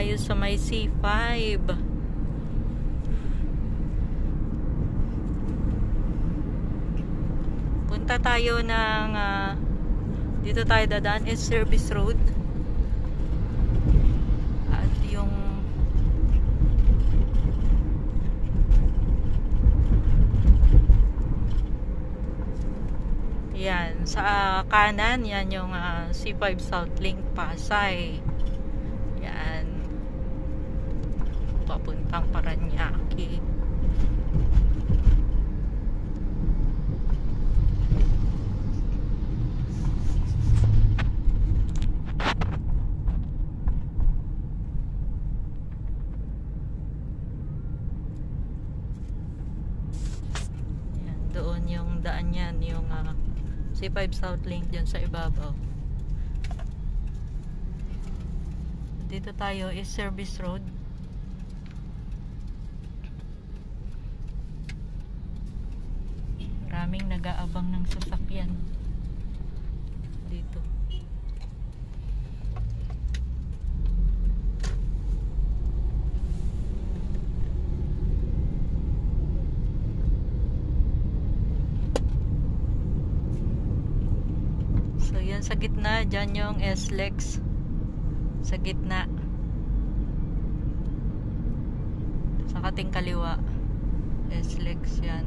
tayo sa may C5. Punta tayo ng dito tayo dadaan is Service Road. At yung yan sa kanan, yan yung C5 Southlink Pasay. Yan papuntang Paranaque. Yan, doon yung daan yan, yung C5 Southlink dyan sa ibabaw. Dito tayo is Service Road. Maraming nag-aabang ng sasakyan dito. So yan sa gitna, dyan yung SLEX sa gitna, sa kating kaliwa SLEX yan.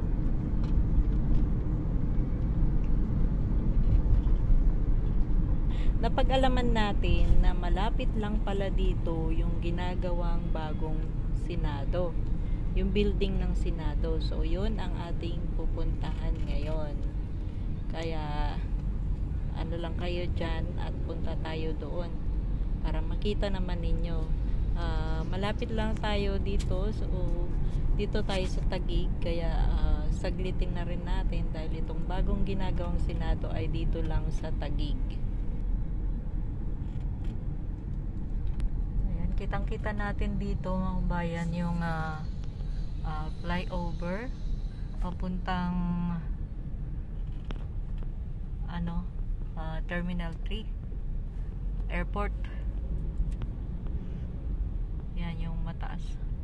Napag-alaman natin na malapit lang pala dito yung ginagawang bagong Senado, yung building ng Senado. So yun ang ating pupuntahan ngayon. Kaya ano lang kayo dyan at punta tayo doon para makita naman ninyo. Malapit lang tayo dito, so dito tayo sa Taguig, kaya saglitin na rin natin dahil itong bagong ginagawang Senado ay dito lang sa Taguig. Ayan, kitang-kita natin dito mga bayan yung flyover papuntang Terminal 3 Airport. Yan yung mataas.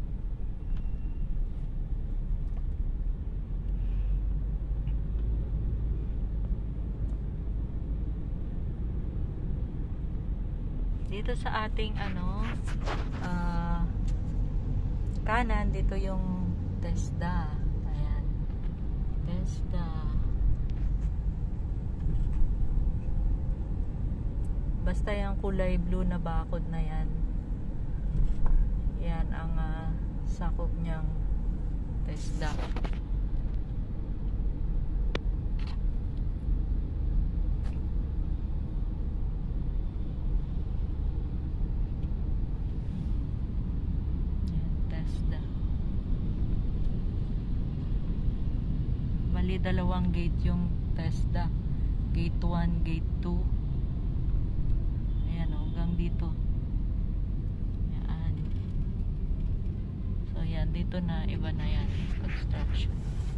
Dito sa ating kanan, dito yung TESDA. Ayan, TESDA. Basta yung kulay blue na bakod na yan, yan ang sakop niyang TESDA. Yan, TESDA. Bali dalawang gate yung TESDA, gate 1, gate 2. Dito. Yan. So yan, dito na iba na yan, construction.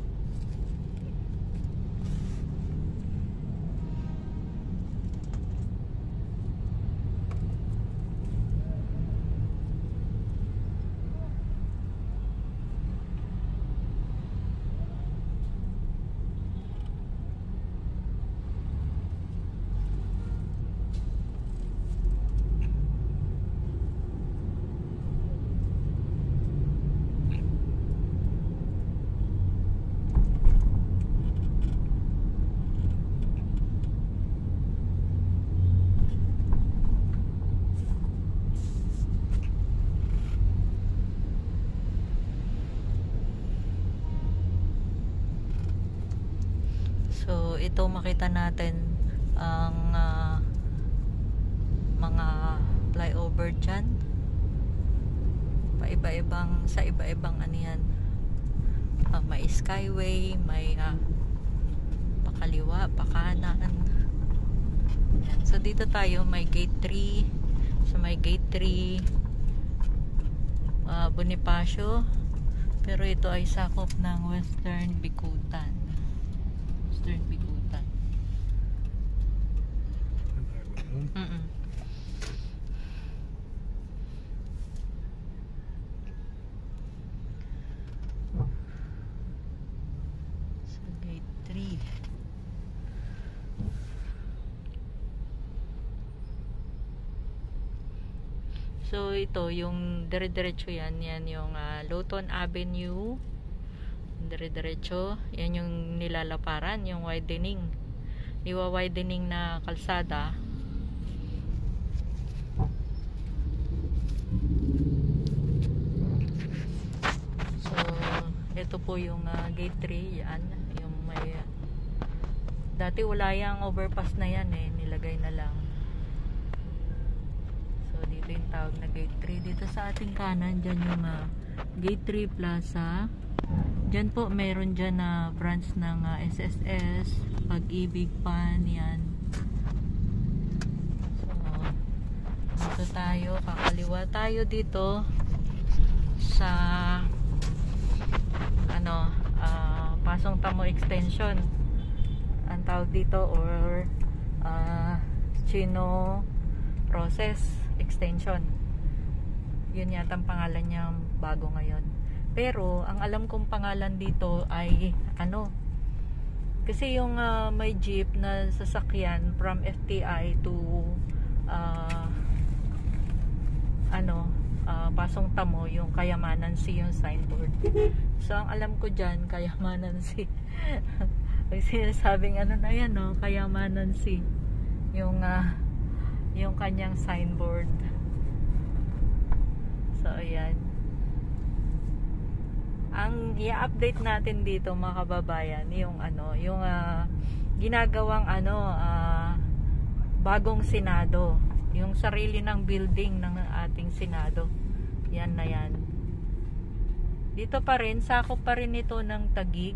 So ito, makita natin ang mga flyover dyan, paiba-ibang, sa iba-ibang yan, may skyway, may pakaliwa, pakanan. Yan. So dito tayo, may gate 3. So may gate 3 Bonifacio, pero ito ay sakop ng Western Bicutan. So ito yung dire-diretso yan yung Luton Avenue, dire-diretso yan yung nilalaparan, yung widening, widening na kalsada. So ito po yung gate 3, yan yung may dati wala yung overpass na yan nilagay na lang. So dito yung tawag na gate 3. Dito sa ating kanan dyan yung gate 3 plaza. Dyan po meron dyan na branch ng SSS, Pag-ibig, PAN, yan. So dito tayo, kakaliwa tayo dito sa Pasong Tamo Extension ang tawag dito, or Chino Process Extension. Yun yata ang pangalan niya bago ngayon. Pero ang alam kong pangalan dito ay kasi yung may jeep na sasakyan from FTI to Pasong Tamo, yung Kayamanan Sea yung signboard. So ang alam ko dyan, Kayamanan Sea. May sinasabing na yan, Kayamanan Sea yung kanyang signboard. So ayan, ang i-update natin dito mga kababayan, yung ginagawang bagong Senado, yung sarili ng building ng ating Senado. Yan na yan. Dito pa rin, sakop pa rin ito ng Taguig.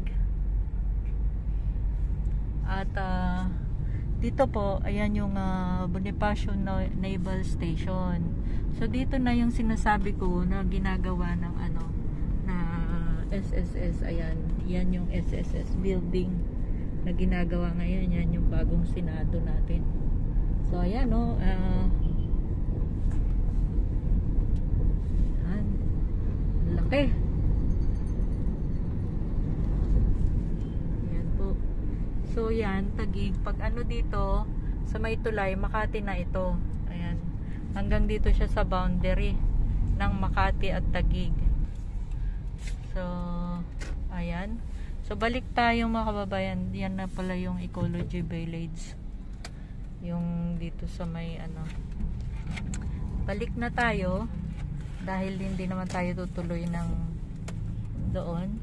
At dito po, ayan yung Bonifacio Naval Station. So dito na yung sinasabi ko na ginagawa ng na SSS. Ayan, yan yung SSS building na ginagawa ngayon. Yan yung bagong Senado natin. So ayan laki. Ayan po. So yan, Taguig. Pag dito sa may tulay, Makati na ito. Ayan. Hanggang dito siya sa boundary ng Makati at Taguig. So ayan. So balik tayo mga kababayan. Yan na pala yung Ecology Village. Yung dito sa may balik na tayo dahil hindi naman tayo tutuloy ng doon.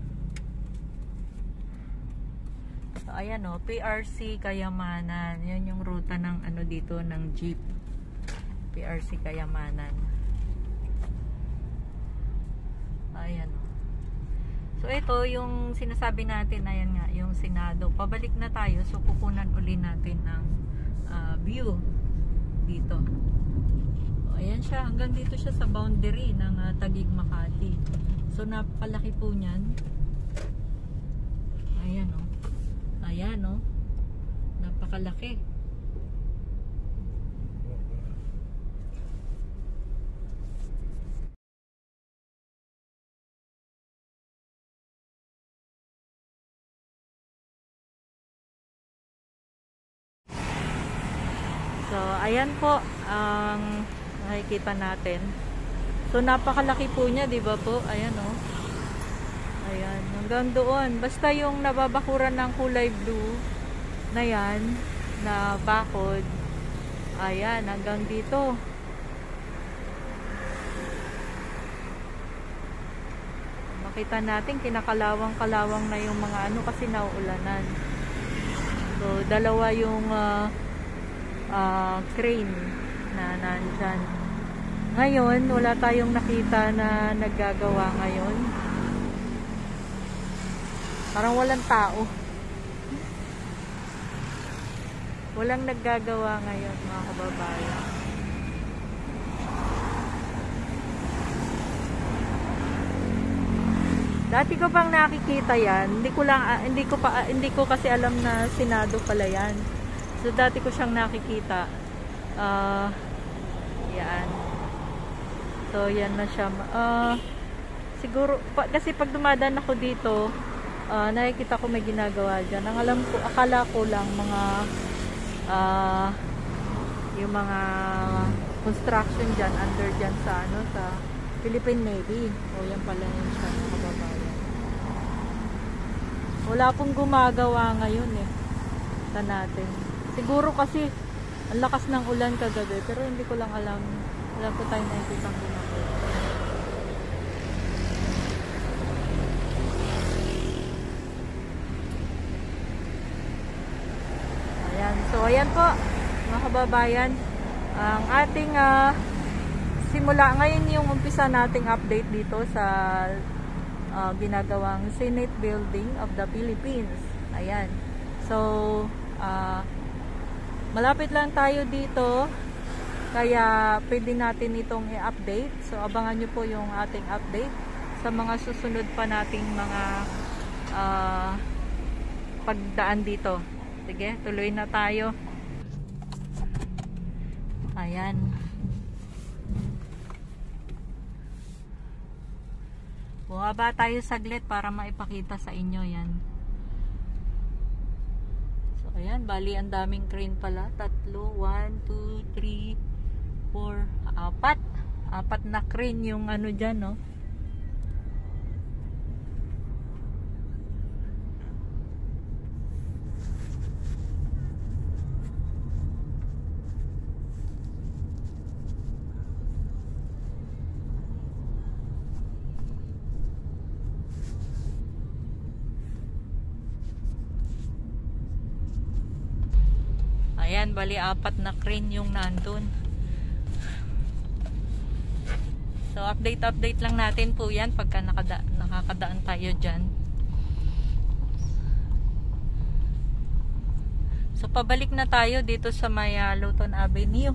So ayan PRC Kayamanan. Yan yung ruta ng dito ng jeep. PRC Kayamanan. Ayan So ito yung sinasabi natin, ayan nga yung Senado. Pabalik na tayo, so kukunan uli natin ng view dito. So, ayan siya, hanggang dito siya sa boundary ng Taguig, Makati. So napakalaki po niyan. Ayan Ayan napakalaki. So, ayan po ang nakikita natin. So, napakalaki po niya, di ba po? Ayan Ayan, hanggang doon. Basta yung nababakuran ng kulay blue na yan, na bakod. Ayan, hanggang dito. Makita natin, kinakalawang-kalawang na yung mga kasi nauulanan. So, dalawa yung crane na nandyan. Ngayon, wala tayong nakita na naggagawa ngayon. Parang walang tao. Walang naggagawa ngayon, mga kababayan. Dati ko pang nakikita yan. Hindi ko kasi alam na Senado pala yan. So dati ko siyang nakikita. Yan. So yan na siya. Siguro kasi pag dumadaan ako dito, nakikita ko may ginagawa diyan. Ang alam ko, akala ko lang mga yung mga construction dyan, under dyan sa ano, sa Philippine Navy. O yan pala yun siya, mga kababayan. Wala pong gumagawa ngayon eh. Sa natin. Siguro kasi ang lakas ng ulan kagabi, pero hindi ko lang alam. Wala po tayo nakikita ang ginagawa. Ayan. So ayan po, mga kababayan, ang ating simula ngayon yung umpisa nating update dito sa ginagawang Senate Building of the Philippines. Ayan. So malapit lang tayo dito, kaya pwede natin itong i-update. So abangan nyo po yung ating update sa mga susunod pa nating mga pagdaan dito. Sige, tuloy na tayo. Ayan. Bumaba tayo saglit para maipakita sa inyo yan. So ayan, bali ang daming crane pala. 3, 1, 2, 3, 4, 4. 4 na crane yung ano dyan, no? Ayan, bali 4 na crane yung nandun. So update lang natin po yan pagka nakakadaan tayo dyan. So pabalik na tayo dito sa may Luton Avenue.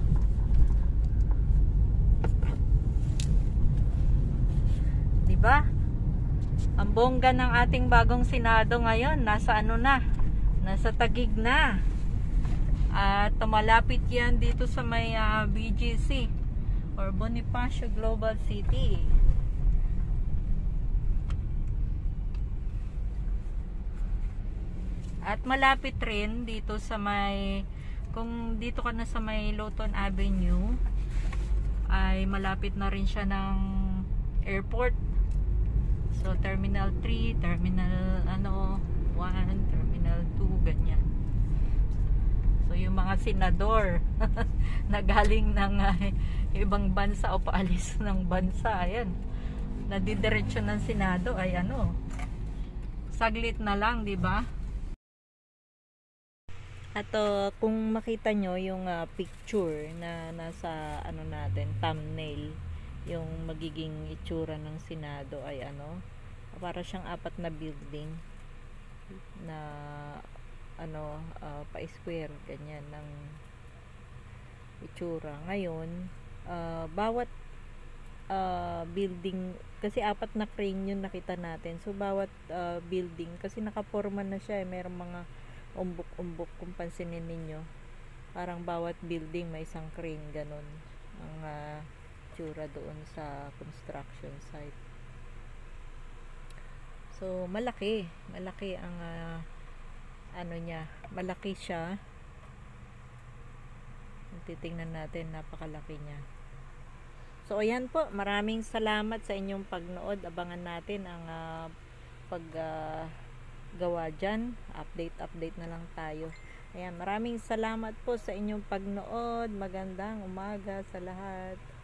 Diba? Ang bongga ng ating bagong Senado ngayon, nasa ano na? Nasa Taguig na. At tumalapit yan dito sa may BGC or Bonifacio Global City. At malapit rin dito sa may, kung dito ka na sa may Luton Avenue, ay malapit na rin siya ng airport. So Terminal 3, Terminal 1, Terminal 2, ganyan. So yung mga senador na galing ng ibang bansa o paalis ng bansa, ayan, nadidiretso ng Senado ay ano, saglit na lang, di ba? At kung makita nyo yung picture na nasa ano natin, thumbnail, yung magiging itsura ng Senado ay ano, para siyang 4 na building na ano, pa-square, ganyan ng itsura. Ngayon, bawat building, kasi 4 na crane yung nakita natin. So, bawat building, kasi nakaporma na siya, mayroong mga umbok-umbok kung pansinin ninyo. Parang bawat building may isang crane, ganun ang itsura doon sa construction site. So, malaki ang ano niya, malaki siya. Titingnan natin, napakalaki niya. So ayan po, maraming salamat sa inyong pagnood. Abangan natin ang paggawa dyan. Update na lang tayo. Ayan, maraming salamat po sa inyong pagnood. Magandang umaga sa lahat.